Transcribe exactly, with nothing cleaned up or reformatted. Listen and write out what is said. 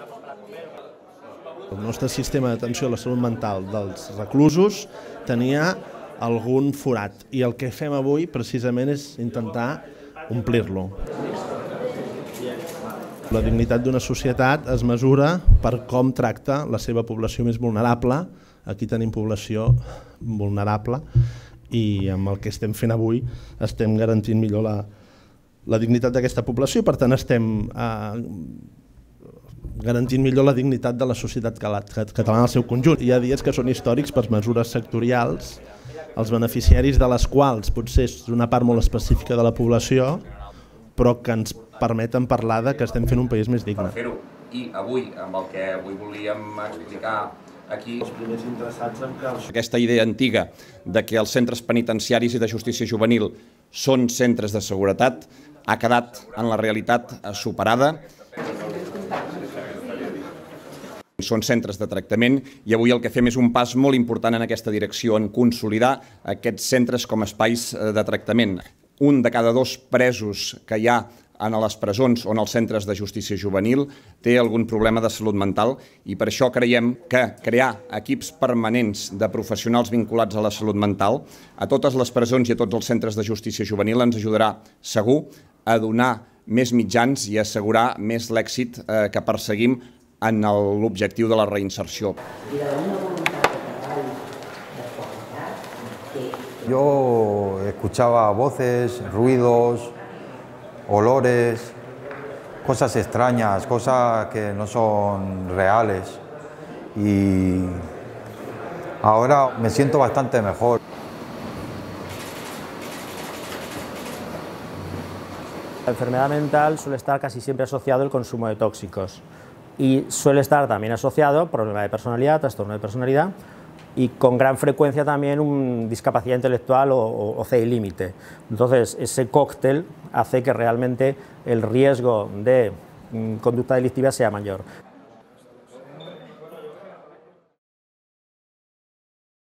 El nostre sistema d'atenció a la salut mental dels reclusos tenia algun forat i el que fem avui precisament és intentar omplir-lo. La dignitat d'una societat es mesura per com tracta la seva població més vulnerable. Aquí tenim població vulnerable i amb el que estem fent avui estem garantint millor la, la dignitat d'aquesta població i per tant estem eh, garantint millor la dignitat de la societat catalana al seu conjunt. Hi ha dies que són històrics per mesures sectorials, els beneficiaris de les quals potser és una part molt específica de la població, però que ens permeten parlar de que estem fent un país més digne. Per fer-ho, i avui, amb el que avui volíem explicar aquí... Els primers interessats en que... Aquesta idea antiga de que els centres penitenciaris i de justícia juvenil són centres de seguretat ha quedat en la realitat superada. Són centres de tractament i avui el que fem és un pas molt important en aquesta direcció, en consolidar aquests centres com a espais de tractament. Un de cada dos presos que hi ha en les presons o en els centres de justícia juvenil té algun problema de salut mental i per això creiem que crear equips permanents de professionals vinculats a la salut mental a totes les presons i a tots els centres de justícia juvenil ens ajudarà segur a donar més mitjans i a assegurar més l'èxit que perseguim en l'objectiu de la reinserció. Yo escuchaba voces, ruidos, olores, cosas extrañas, cosas que no son reales y ahora me siento bastante mejor. La enfermedad mental suele estar casi siempre asociado al consumo de tóxicos y suele estar también asociado problema de personalidad, trastorno de personalidad y con gran frecuencia también un discapacidad intelectual o, o, o C I límite. Entonces ese cóctel hace que realmente el riesgo de mm, conducta delictiva sea mayor.